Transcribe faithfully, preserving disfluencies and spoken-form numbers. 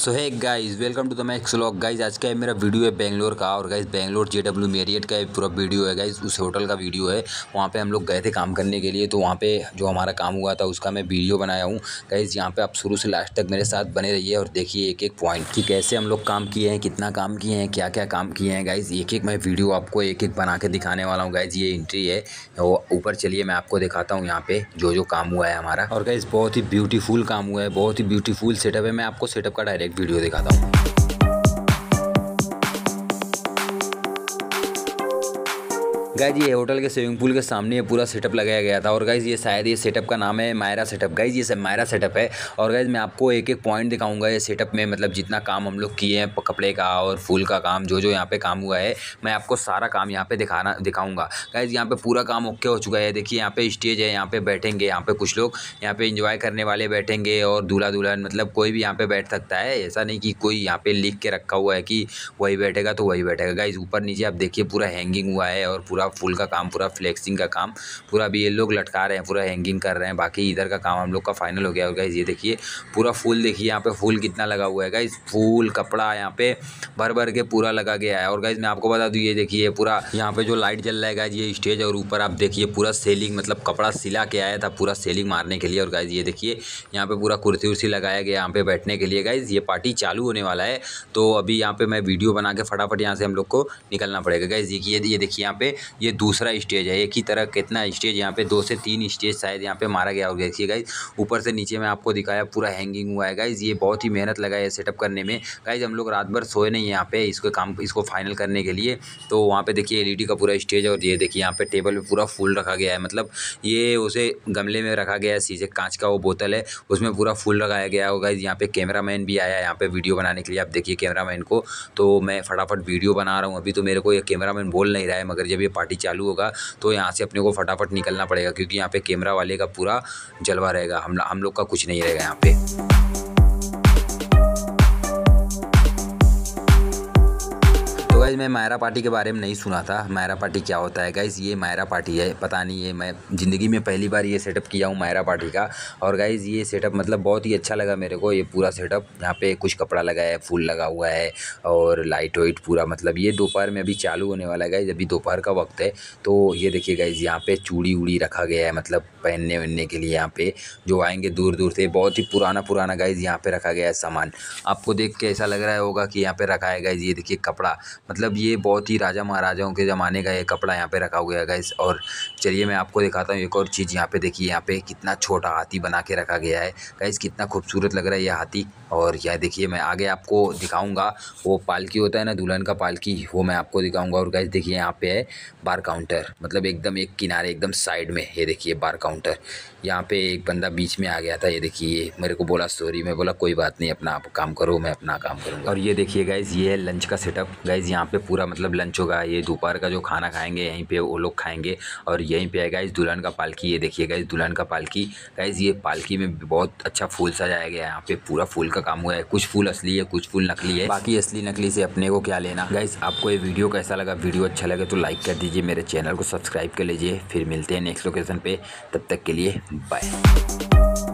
सो है guys, welcome to the Max vlog. Guys आज का मेरा वीडियो है बेंगलोर का। और guys Bangalore J W Marriott का पूरा वीडियो है। गाइस उस होटल का वीडियो है। वहाँ पे हम लोग गए थे काम करने के लिए, तो वहाँ पे जो हमारा काम हुआ था उसका मैं वीडियो बनाया हूँ। गाइस यहाँ पे आप शुरू से लास्ट तक मेरे साथ बने रहिए और देखिए एक एक पॉइंट कि कैसे हम लोग काम किए हैं, कितना काम किए हैं, क्या क्या काम किए हैं। गाइस एक एक मैं वीडियो आपको एक एक बना के दिखाने वाला हूँ। गाइस ये एंट्री है, ऊपर चलिए मैं आपको दिखाता हूँ यहाँ पे जो जो काम हुआ है हमारा। और गाइस बहुत ही ब्यूटीफुल काम हुआ है, बहुत ही ब्यूटीफुल सेटअप है। मैं आपको सेटअप का डायरेक्ट वीडियो दिखाता हूँ। गाइज ये होटल के स्विमिंग पूल के सामने ये पूरा सेटअप लगाया गया था। और गाइज ये शायद ये सेटअप का नाम है मायरा सेटअप। गाइज ये सब मायरा सेटअप है। और गाइज मैं आपको एक एक पॉइंट दिखाऊंगा ये सेटअप में, मतलब जितना काम हम लोग किए हैं कपड़े का और फूल का काम, जो जो यहाँ पे काम हुआ है मैं आपको सारा काम यहाँ पे दिखाना दिखाऊंगा। गाइज यहाँ पे पूरा काम ओके हो चुका है। देखिए यहाँ पे स्टेज है, यहाँ पे बैठेंगे, यहाँ पे कुछ लोग यहाँ पे इंजॉय करने वाले बैठेंगे और दूल्हा दुल्हन मतलब कोई भी यहाँ पे बैठ सकता है। ऐसा नहीं कि कोई यहाँ पे लिख के रखा हुआ है कि वही बैठेगा तो वही बैठेगा। गाइज ऊपर नीचे आप देखिए पूरा हैंगिंग हुआ है और पूरा फूल का काम, पूरा फ्लेक्सिंग का काम, पूरा भी ये लोग लटका रहे हैं, पूरा हैंगिंग कर रहे हैं। बाकी इधर का काम हम लोग का फाइनल हो गया। और गाइस ये देखिए पूरा फूल, देखिए यहाँ पे फूल कितना लगा हुआ है। गाइस फूल कपड़ा यहाँ पे भर भर के पूरा लगा गया है। और गाइस मैं आपको बता दूं ये देखिए पूरा यहाँ पे जो लाइट जल रहा है गाइस ये स्टेज, और ऊपर आप देखिए पूरा सेलिंग, मतलब कपड़ा सिला के आया था पूरा सेलिंग मारने के लिए। और गाइस ये देखिए यहाँ पे पूरा कुर्सी उर्सी लगाया गया यहाँ पे बैठने के लिए। गाइस ये पार्टी चालू होने वाला है, तो अभी यहाँ पे मैं वीडियो बना के फटाफट यहाँ से हम लोग को निकलना पड़ेगा। गाइस देखिए ये देखिए यहाँ पे ये दूसरा स्टेज है। एक ही तरह कितना स्टेज यहाँ पे, दो से तीन स्टेज शायद यहाँ पे मारा गया होगा। देखिए गाइज ऊपर से नीचे में आपको दिखाया पूरा हैंगिंग हुआ है। गाइज ये बहुत ही मेहनत लगा है सेटअप करने में। गाइज हम लोग रात भर सोए नहीं यहाँ पे इसको काम इसको फाइनल करने के लिए। तो वहाँ पे देखिए एलईडी का पूरा स्टेज है। और ये देखिए यहाँ पे टेबल पे पूरा फूल रखा गया है, मतलब ये उसे गमले में रखा गया है, शीशे कांच का वो बोतल है उसमें पूरा फूल लगाया गया है। गाइज यहाँ पे कैमरामैन भी आया है यहाँ पे वीडियो बनाने के लिए। आप देखिए कैमरामैन को, तो मैं फटाफट वीडियो बना रहा हूँ अभी, तो मेरे को ये कैमरामैन बोल नहीं रहा है, मगर जब ये पार्टी चालू होगा तो यहाँ से अपने को फटाफट निकलना पड़ेगा, क्योंकि यहाँ पे कैमरा वाले का पूरा जलवा रहेगा, हम हम लोग का कुछ नहीं रहेगा यहाँ पे। गाइज मैं मायरा पार्टी के बारे में नहीं सुना था। मायरा पार्टी क्या होता है गाइज? ये मायरा पार्टी है, पता नहीं है, मैं ज़िंदगी में पहली बार ये सेटअप किया हूँ मायरा पार्टी का। और गाइज ये सेटअप मतलब बहुत ही अच्छा लगा मेरे को। ये पूरा सेटअप यहाँ पे कुछ कपड़ा लगा है, फूल लगा हुआ है और लाइट वाइट पूरा, मतलब ये दोपहर में अभी चालू होने वाला है गाइज, अभी दोपहर का वक्त है। तो ये देखिए गाइज यहाँ पे चूड़ी उड़ी रखा गया है, मतलब पहनने वहनने के लिए। यहाँ पे जो आएंगे दूर दूर से, बहुत ही पुराना पुराना गाइज यहाँ पे रखा गया है सामान। आपको देख के ऐसा लग रहा होगा कि यहाँ पे रखा है गाइज। ये देखिए कपड़ा, मतलब ये बहुत ही राजा महाराजाओं के ज़माने का ये कपड़ा यहाँ पे रखा हुआ है गाइस। और चलिए मैं आपको दिखाता हूँ एक और चीज़। यहाँ पे देखिए यहाँ पे कितना छोटा हाथी बना के रखा गया है गाइस, कितना खूबसूरत लग रहा है ये हाथी। और यह देखिए मैं आगे आपको दिखाऊंगा, वो पालकी होता है ना दुल्हन का पालकी, वो मैं आपको दिखाऊंगा। और गाइस देखिए यहाँ पे है बार काउंटर, मतलब एकदम एक किनारे एकदम साइड में। ये देखिए बार काउंटर, यहाँ पे एक बंदा बीच में आ गया था। ये देखिए मेरे को बोला सॉरी, मैं बोला कोई बात नहीं, अपना आप काम करो, मैं अपना काम करूँगा। और ये देखिए गाइस ये है लंच का सेटअप। गाइस यहाँ पे पूरा मतलब लंच होगा, ये दोपहर का जो खाना खाएंगे यहीं पे वो लोग खाएंगे। और यहीं पे है गाइस दुल्हन का पालकी। ये देखिए गाइस दुल्हन का पालकी। गाइस ये पालकी में बहुत अच्छा फूल सजाया गया है, यहाँ पे पूरा फूल का काम हुआ है। कुछ फूल असली है, कुछ फूल नकली है, बाकी असली नकली से अपने को क्या लेना। गाइस आपको ये वीडियो कैसा लगा? वीडियो अच्छा लगे तो लाइक कर दीजिए, मेरे चैनल को सब्सक्राइब कर लीजिए। फिर मिलते हैं नेक्स्ट लोकेशन पे, तब तक के लिए बाय।